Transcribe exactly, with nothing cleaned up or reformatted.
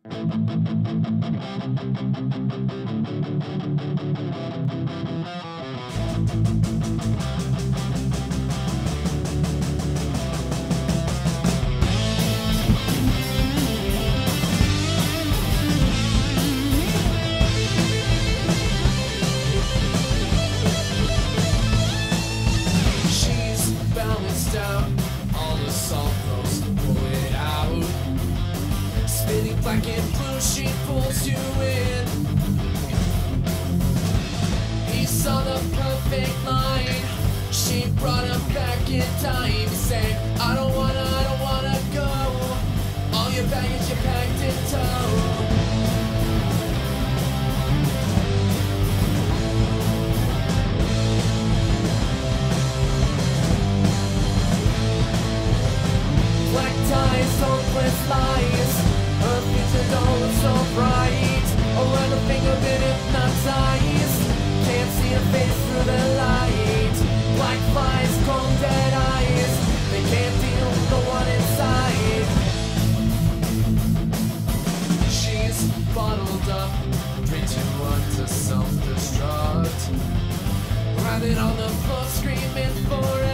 Black and blue, she pulls you in. He saw the perfect line. She brought him back in time. He said, I don't wanna, I don't wanna go. All your baggage you packed in tow. Black ties, hopeless lies. Her future don't look so bright. Around the finger been hypnotized. Can't see her face through the light. Black flies, cold dead eyes. They can't deal with the one inside. She's bottled up, three, two, one to self-destruct. Writhing on the floor, screaming for